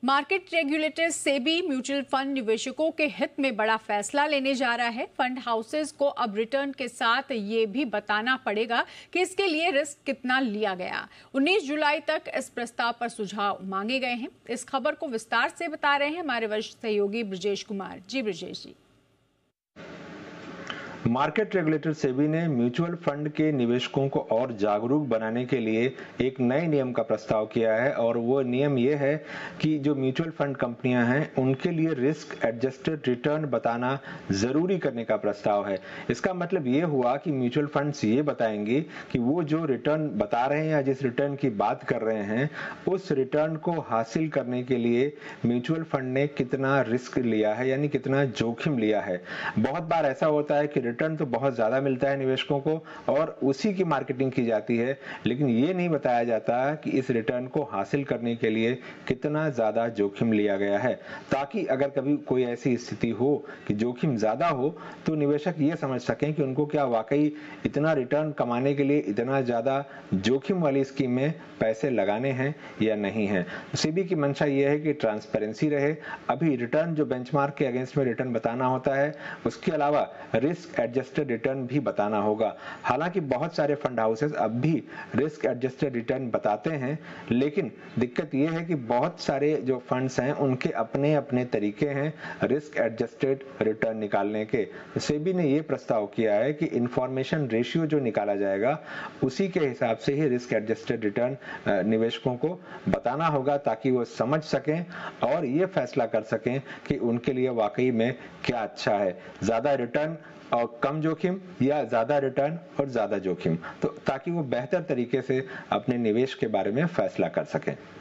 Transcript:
Market regulator SEBI mutual fund निवेशकों के हित में बड़ा फैसला लेने जा रहा है। फंड हाउसेस को अब रिटर्न के साथ ये भी बताना पड़ेगा कि इसके लिए रिस्क कितना लिया गया। 19 जुलाई तक इस प्रस्ताव पर सुझाव मांगे गए हैं। इस खबर को विस्तार से बता रहे हैं हमारे वरिष्ठ सहयोगी ब्रजेश कुमार। जी ब्रजेश जी। मार्केट रेगुलेटर सेबी ने म्यूचुअल फंड के निवेशकों को और जागरूक बनाने के लिए एक नए नियम का प्रस्ताव किया है और वो नियम ये है कि जो म्यूचुअल फंड कंपनियां हैं उनके लिए रिस्क एडजस्टेड रिटर्न बताना जरूरी करने का प्रस्ताव है। इसका मतलब ये हुआ कि म्यूचुअल फंड्स ये बताएंगे कि वो जो रिटर्न बता रहे हैं या जिस रिटर्न की बात कर रहे हैं उस रिटर्न को हासिल करने के लिए म्यूचुअल फंड ने कितना रिस्क लिया है, यानी कितना जोखिम लिया है। बहुत बार ऐसा होता है कि रिटर्न तो बहुत ज्यादा मिलता है निवेशकों को और उसी की मार्केटिंग की जाती है, लेकिन ये नहीं बताया जाता कि इस रिटर्न को हासिल करने के लिए कितना ज्यादा जोखिम लिया गया है, ताकि अगर कभी कोई ऐसी स्थिति हो कि जोखिम ज्यादा हो तो निवेशक ये समझ सकें कि उनको क्या वाकई इतना रिटर्न कमाने के लिए इतना ज्यादा जोखिम वाली स्कीम में पैसे लगाने हैं या नहीं है। सेबी की मंशा ये है कि ट्रांसपेरेंसी रहे। अभी रिटर्न जो बेंचमार्क के अगेंस्ट में रिटर्न बताना होता है, उसके अलावा रिस्क एडजस्टेड रिटर्न भी बताना होगा। हालांकि बहुत सारे फंड हाउसेस अब भी रिस्क एडजस्टेड रिटर्न बताते हैं, लेकिन दिक्कत यह है कि बहुत सारे जो फंड्स हैं उनके अपने अपने तरीके हैं रिस्क एडजस्टेड रिटर्न निकालने के। सेबी ने यह प्रस्ताव किया है कि इंफॉर्मेशन रेशियो जो निकाला जाएगा उसी के हिसाब से ही रिस्क एडजस्टेड रिटर्न निवेशकों को बताना होगा, ताकि वो समझ सकें और ये फैसला कर सकें कि उनके लिए वाकई में क्या अच्छा है, ज्यादा रिटर्न और कम जोखिम या ज्यादा रिटर्न और ज्यादा जोखिम, तो ताकि वो बेहतर तरीके से अपने निवेश के बारे में फैसला कर सकें।